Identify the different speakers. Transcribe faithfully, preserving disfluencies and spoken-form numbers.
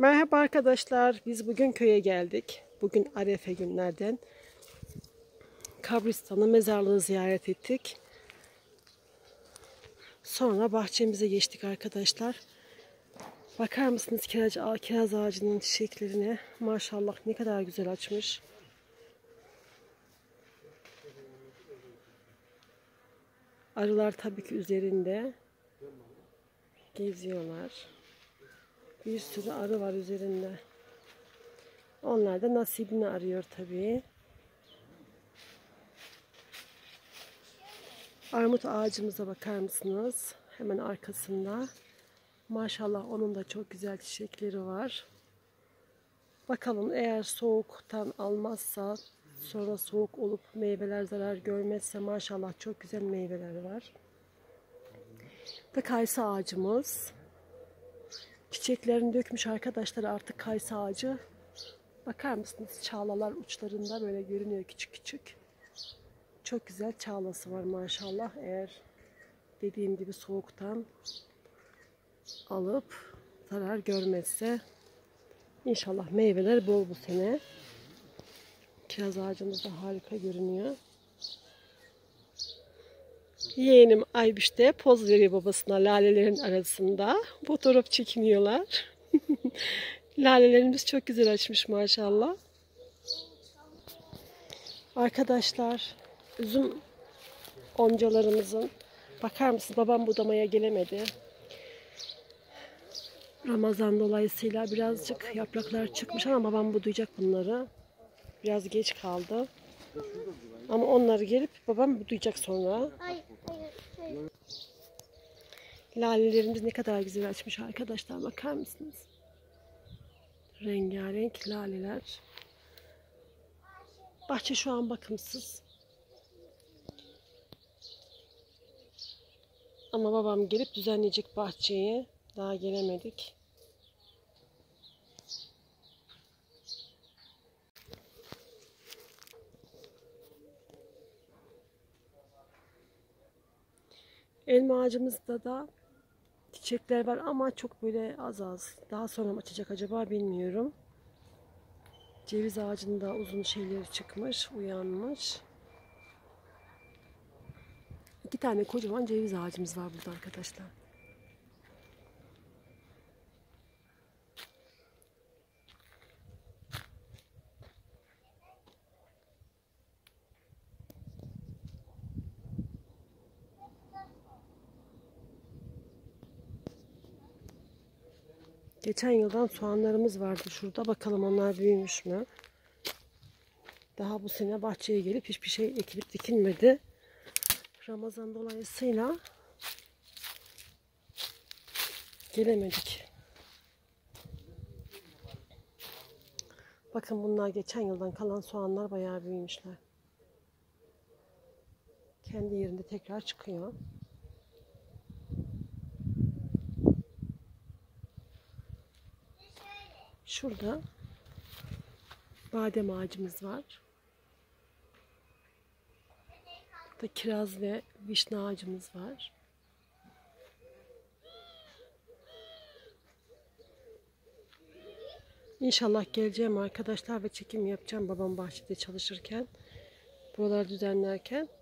Speaker 1: Merhaba arkadaşlar. Biz bugün köye geldik. Bugün Arefe günlerden. Kabristan'ı, mezarlığı ziyaret ettik. Sonra bahçemize geçtik arkadaşlar. Bakar mısınız kiraz, kiraz ağacının çiçeklerine? Maşallah ne kadar güzel açmış. Arılar tabii ki üzerinde geziyorlar. Bir sürü arı var üzerinde. Onlar da nasibini arıyor tabii. Armut ağacımıza bakar mısınız? Hemen arkasında. Maşallah onun da çok güzel çiçekleri var. Bakalım eğer soğuktan almazsa, sonra soğuk olup meyveler zarar görmezse maşallah çok güzel meyveler var. Ve kayısı ağacımız. Çiçeklerini dökmüş arkadaşlar artık kayısı ağacı. Bakar mısınız? Çağlalar uçlarında böyle görünüyor küçük küçük. Çok güzel çağlası var maşallah. Eğer dediğim gibi soğuktan alıp zarar görmezse inşallah meyveler bol bu sene. Kiraz ağacımız da harika görünüyor. Yeğenim Aybiş de poz veriyor babasına lalelerin arasında. Fotoğraf çekiniyorlar. Lalelerimiz çok güzel açmış maşallah. Arkadaşlar üzüm oncalarımızın bakar mısınız? Babam budamaya gelemedi. Ramazan dolayısıyla birazcık yapraklar çıkmış ama babam budayacak bunları. Biraz geç kaldı. Ama onları gelip babam budayacak sonra. Lalelerimiz ne kadar güzel açmış arkadaşlar. Bakar mısınız? Rengarenk laleler. Bahçe şu an bakımsız. Ama babam gelip düzenleyecek bahçeyi. Daha gelemedik. Elma ağacımızda da çiçekler var ama çok böyle az az. Daha sonra mı açacak acaba bilmiyorum. Ceviz ağacında uzun şeyleri çıkmış, uyanmış. İki tane kocaman ceviz ağacımız var burada arkadaşlar. Geçen yıldan soğanlarımız vardı şurada. Bakalım onlar büyümüş mü? Daha bu sene bahçeye gelip hiçbir şey ekilip dikilmedi. Ramazan dolayısıyla gelemedik. Bakın bunlar geçen yıldan kalan soğanlar bayağı büyümüşler. Kendi yerinde tekrar çıkıyor. Şurada badem ağacımız var. Burada kiraz ve vişne ağacımız var. İnşallah geleceğim arkadaşlar ve çekim yapacağım babam bahçede çalışırken. Buraları düzenlerken.